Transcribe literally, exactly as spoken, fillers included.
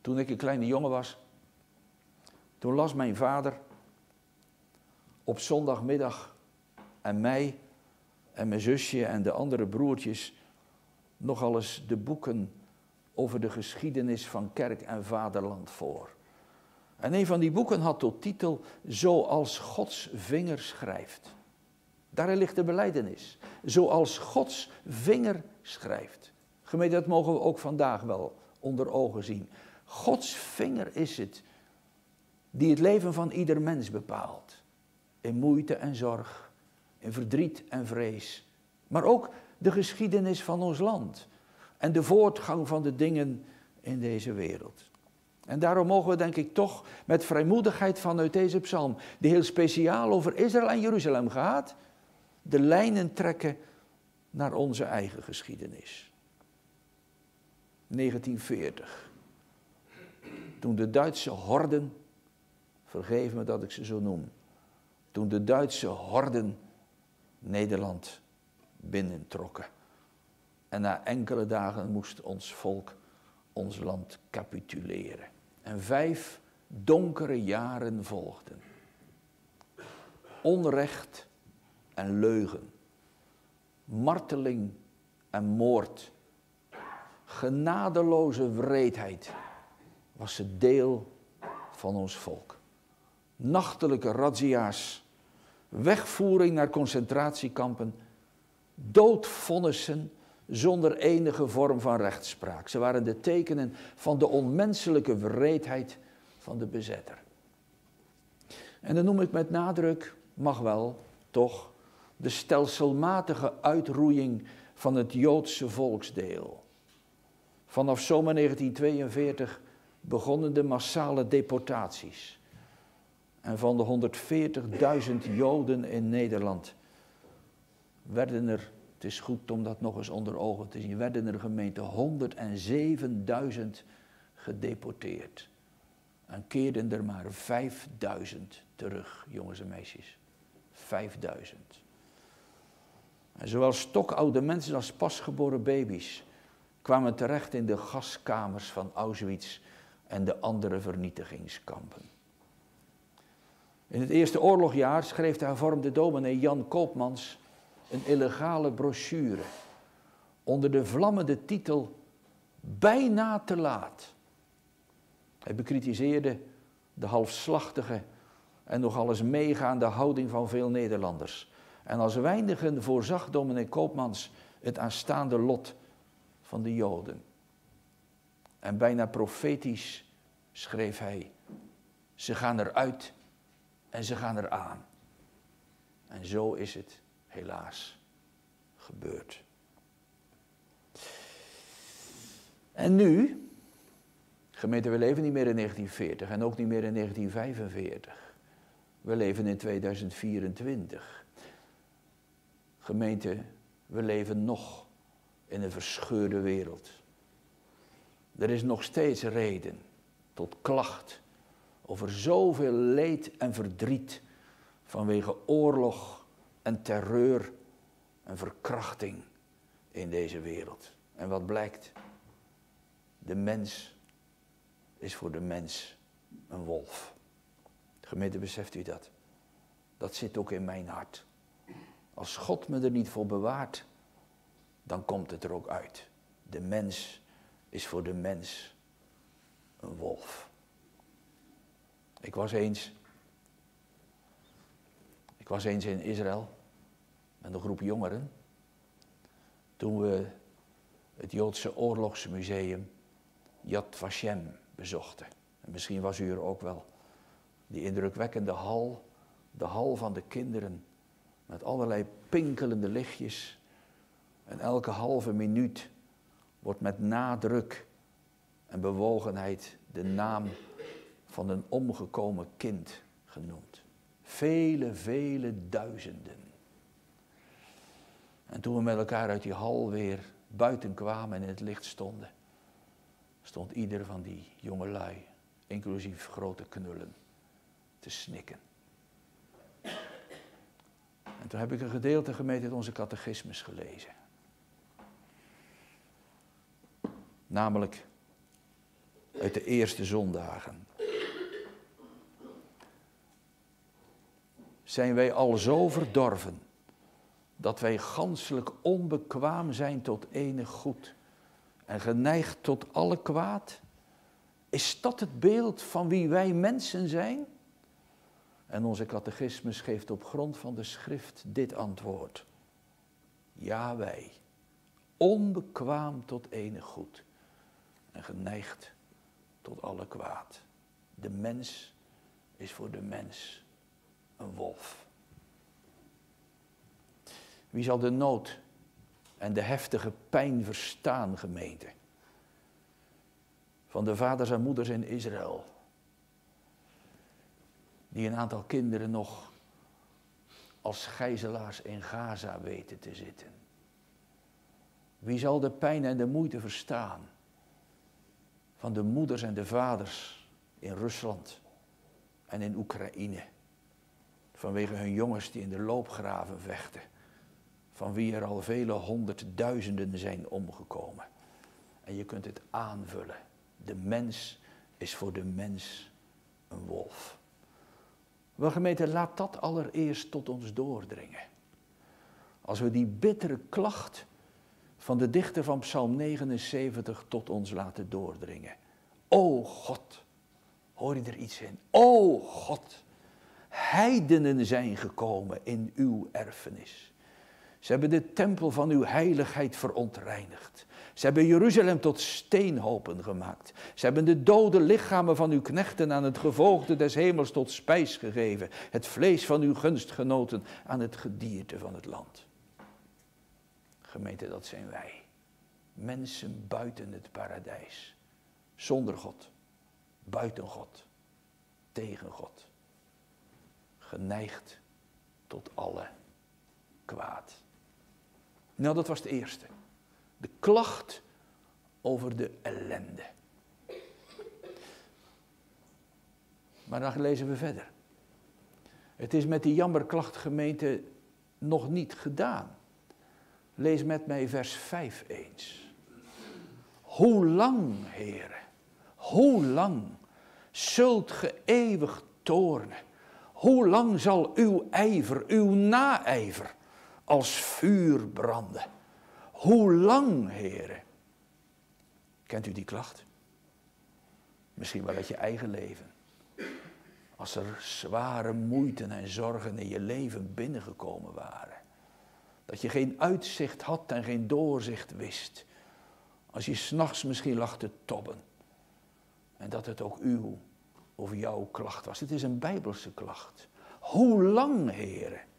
Toen ik een kleine jongen was, toen las mijn vader op zondagmiddag en mij en mijn zusje en de andere broertjes nogal eens de boeken over de geschiedenis van kerk en vaderland voor. En een van die boeken had tot titel Zoals Gods vinger schrijft. Daarin ligt de belijdenis. Zoals Gods vinger schrijft. Gemeente, dat mogen we ook vandaag wel onder ogen zien. Gods vinger is het die het leven van ieder mens bepaalt. In moeite en zorg, in verdriet en vrees. Maar ook de geschiedenis van ons land. En de voortgang van de dingen in deze wereld. En daarom mogen we denk ik toch met vrijmoedigheid vanuit deze psalm, die heel speciaal over Israël en Jeruzalem gaat, de lijnen trekken naar onze eigen geschiedenis. negentien veertig. Toen de Duitse horden, vergeef me dat ik ze zo noem, toen de Duitse horden Nederland binnentrokken. En na enkele dagen moest ons volk ons land capituleren. En vijf donkere jaren volgden. Onrecht en leugen. Marteling en moord. Genadeloze wreedheid was het deel van ons volk. Nachtelijke razzia's, wegvoering naar concentratiekampen, doodvonnissen zonder enige vorm van rechtspraak. Ze waren de tekenen van de onmenselijke wreedheid van de bezetter. En dan noem ik met nadruk, mag wel, toch, de stelselmatige uitroeiing van het Joodse volksdeel. Vanaf zomer negentien tweeënveertig begonnen de massale deportaties. En van de honderdveertigduizend Joden in Nederland werden er, het is goed om dat nog eens onder ogen te zien, werden er gemeente honderdzevenduizend gedeporteerd. En keerden er maar vijfduizend terug, jongens en meisjes. vijfduizend. En zowel stokoude mensen als pasgeboren baby's kwamen terecht in de gaskamers van Auschwitz en de andere vernietigingskampen. In het eerste oorlogjaar schreef de hervormde dominee Jan Koopmans een illegale brochure onder de vlammende titel Bijna te laat. Hij bekritiseerde de halfslachtige en nogal eens meegaande houding van veel Nederlanders. En als weinigen voorzag dominee Koopmans het aanstaande lot van de Joden. En bijna profetisch schreef hij, ze gaan eruit en ze gaan eraan. En zo is het helaas gebeurd. En nu, gemeente, we leven niet meer in negentien veertig en ook niet meer in negentien vijfenveertig. We leven in tweeduizend vierentwintig. Gemeente, we leven nog in een verscheurde wereld. Er is nog steeds reden tot klacht over zoveel leed en verdriet vanwege oorlog en terreur en verkrachting in deze wereld. En wat blijkt? De mens is voor de mens een wolf. Gemeente, beseft u dat? Dat zit ook in mijn hart. Als God me er niet voor bewaart, dan komt het er ook uit. De mens is voor de mens een wolf. Ik was eens, ik was eens in Israël met een groep jongeren. Toen we het Joodse oorlogsmuseum Yad Vashem bezochten. En misschien was u er ook wel. Die indrukwekkende hal, de hal van de kinderen. Met allerlei pinkelende lichtjes. En elke halve minuut wordt met nadruk en bewogenheid de naam van een omgekomen kind genoemd. Vele, vele duizenden. En toen we met elkaar uit die hal weer buiten kwamen en in het licht stonden, stond ieder van die jongelui, inclusief grote knullen, te snikken. En toen heb ik een gedeelte gemeente uit onze catechismus gelezen. Namelijk uit de eerste zondagen. Zijn wij al zo verdorven dat wij ganselijk onbekwaam zijn tot enig goed en geneigd tot alle kwaad? Is dat het beeld van wie wij mensen zijn? En onze catechismus geeft op grond van de schrift dit antwoord. Ja, wij, onbekwaam tot enig goed en geneigd tot alle kwaad. De mens is voor de mens een wolf. Wie zal de nood en de heftige pijn verstaan, gemeente? Van de vaders en moeders in Israël, die een aantal kinderen nog als gijzelaars in Gaza weten te zitten. Wie zal de pijn en de moeite verstaan van de moeders en de vaders in Rusland en in Oekraïne, vanwege hun jongens die in de loopgraven vechten, van wie er al vele honderdduizenden zijn omgekomen. En je kunt het aanvullen. De mens is voor de mens een wolf. Wel gemeente, laat dat allereerst tot ons doordringen. Als we die bittere klacht van de dichter van Psalm negenenzeventig tot ons laten doordringen. O God, hoor je er iets in? O God, heidenen zijn gekomen in uw erfenis. Ze hebben de tempel van uw heiligheid verontreinigd. Ze hebben Jeruzalem tot steenhopen gemaakt. Ze hebben de dode lichamen van uw knechten aan het gevoogde des hemels tot spijs gegeven. Het vlees van uw gunstgenoten aan het gedierte van het land. Gemeente, dat zijn wij. Mensen buiten het paradijs. Zonder God. Buiten God. Tegen God. Geneigd tot alle kwaad. Nou, dat was de eerste. De klacht over de ellende. Maar dan lezen we verder. Het is met die jammerklacht, gemeente, nog niet gedaan. Lees met mij vers vijf eens. Hoe lang, Heere, hoe lang zult ge eeuwig toornen? Hoe lang zal uw ijver, uw naijver, als vuur branden? Hoe lang, Heere? Kent u die klacht? Misschien wel uit je eigen leven. Als er zware moeiten en zorgen in je leven binnengekomen waren. Dat je geen uitzicht had en geen doorzicht wist. Als je 's nachts misschien lag te tobben. En dat het ook uw of jouw klacht was. Het is een Bijbelse klacht. Hoe lang, Heere?